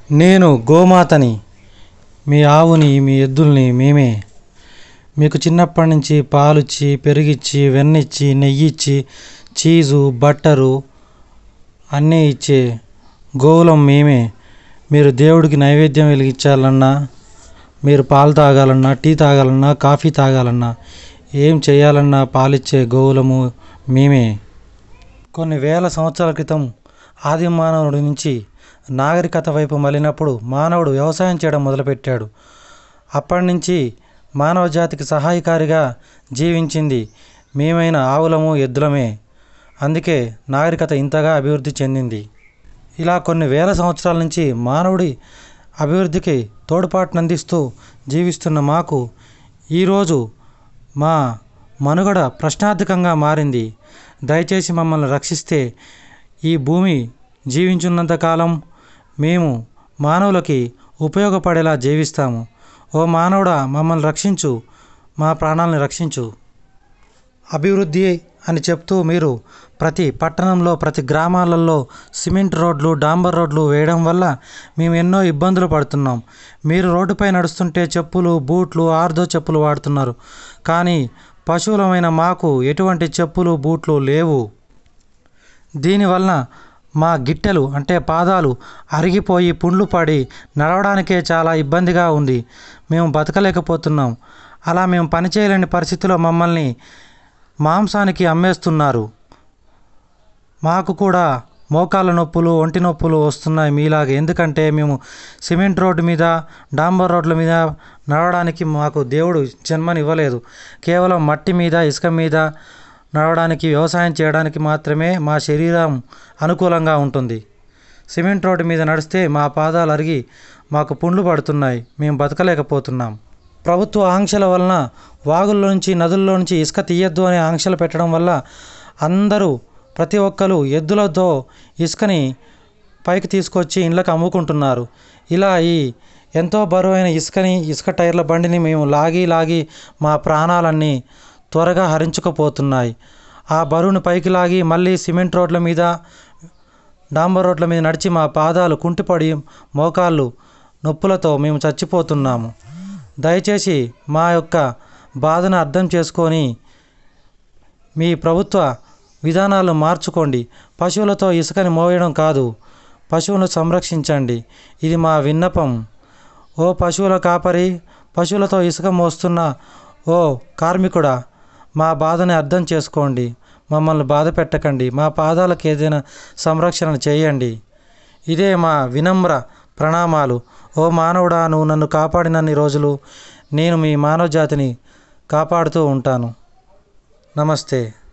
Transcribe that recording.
నేను గోమాతని, మీ ఆవుని, మీ ఎద్దుల్ని మేమే. మీకు చిన్నప్పటి నుంచి పాలిచ్చి, పెరుగిచ్చి, వెన్నిచ్చి, నెయ్యిచ్చి, చీజు, బట్టరు అన్నీ ఇచ్చే గోవులం మేమే. మీరు దేవుడికి నైవేద్యం వెలిగించాలన్నా, మీరు పాలు తాగాలన్నా, టీ తాగాలన్నా, కాఫీ తాగాలన్నా, ఏం చేయాలన్నా పాలిచ్చే గోవులము మేమే. కొన్ని వేల సంవత్సరాల క్రితం ఆది మానవుడి నుంచి నాగరికత వైపు మళ్ళినప్పుడు మానవుడు వ్యవసాయం చేయడం మొదలుపెట్టాడు. అప్పటి నుంచి మానవ జాతికి సహాయకారిగా జీవించింది మేమైన ఆవులము, ఎద్దులమే. అందుకే నాగరికత ఇంతగా అభివృద్ధి చెందింది. ఇలా కొన్ని వేల సంవత్సరాల నుంచి మానవుడి అభివృద్ధికి తోడ్పాటునందిస్తూ జీవిస్తున్న మాకు ఈరోజు మా మనుగడ ప్రశ్నార్థకంగా మారింది. దయచేసి మమ్మల్ని రక్షిస్తే ఈ భూమి జీవించున్నంతకాలం మేము మానవులకి ఉపయోగపడేలా జీవిస్తాము. ఓ మానవుడా, మమ్మల్ని రక్షించు, మా ప్రాణాలను రక్షించు. అభివృద్ధి అని చెప్తూ మీరు ప్రతి పట్టణంలో, ప్రతి గ్రామాలలో సిమెంట్ రోడ్లు, డాంబర్ రోడ్లు వేయడం వల్ల మేము ఎన్నో ఇబ్బందులు పడుతున్నాం. మీరు రోడ్డుపై నడుస్తుంటే చెప్పులు, బూట్లు, ఆర్దో చెప్పులు వాడుతున్నారు. కానీ పశువులమైన మాకు ఎటువంటి చెప్పులు, బూట్లు లేవు. దీనివలన మా గిట్టెలు అంటే పాదాలు అరిగిపోయి పుండ్లు పడి నడవడానికే చాలా ఇబ్బందిగా ఉంది. మేము బతకలేకపోతున్నాం. అలా మేము పనిచేయలేని పరిస్థితిలో మమ్మల్ని మాంసానికి అమ్మేస్తున్నారు. మాకు కూడా మోకాళ్ళ నొప్పులు, ఒంటి నొప్పులు వస్తున్నాయి మీలాగే. ఎందుకంటే మేము సిమెంట్ రోడ్డు మీద, డాంబర్ రోడ్ల మీద నడవడానికి మాకు దేవుడు జన్మనివ్వలేదు. కేవలం మట్టి మీద, ఇసుక మీద నడవడానికి, వ్యవసాయం చేయడానికి మాత్రమే మా శరీరం అనుకూలంగా ఉంటుంది. సిమెంట్ రోడ్డు మీద నడిస్తే మా పాదాలు అరిగి మాకు పుండ్లు పడుతున్నాయి. మేము బతకలేకపోతున్నాం. ప్రభుత్వ ఆంక్షల వలన వాగుల్లో నుంచి, నదుల్లో నుంచి ఇసుక తీయద్దు అనే ఆంక్షలు పెట్టడం వల్ల అందరూ, ప్రతి ఒక్కరు ఎద్దులతో ఇసుకని పైకి తీసుకొచ్చి ఇండ్లకు అమ్ముకుంటున్నారు. ఇలా ఈ ఎంతో బరువైన ఇసుక టైర్ల బండిని మేము లాగి మా ప్రాణాలన్నీ త్వరగా హరించుకుపోతున్నాయి. ఆ బరువును పైకి లాగి మళ్ళీ సిమెంట్ రోడ్ల మీద, డాంబర్ రోడ్ల మీద నడిచి మా పాదాలు కుంటిపడి మోకాళ్ళు నొప్పులతో మేము చచ్చిపోతున్నాము. దయచేసి మా యొక్క బాధను అర్థం చేసుకొని మీ ప్రభుత్వ విధానాలు మార్చుకోండి. పశువులతో ఇసుకని మోయడం కాదు, పశువును సంరక్షించండి. ఇది మా విన్నపం. ఓ పశువుల కాపరి, పశువులతో ఇసుక మోస్తున్న ఓ కార్మికుడా, మా బాధని అర్థం చేసుకోండి. మమ్మల్ని బాధ పెట్టకండి. మా పాదాలకు ఏదైనా సంరక్షణ చేయండి. ఇదే మా వినమ్ర ప్రణామాలు. ఓ మానవుడా, నువ్వు నన్ను కాపాడినన్ని రోజులు నేను మీ మానవ జాతిని కాపాడుతూ ఉంటాను. నమస్తే.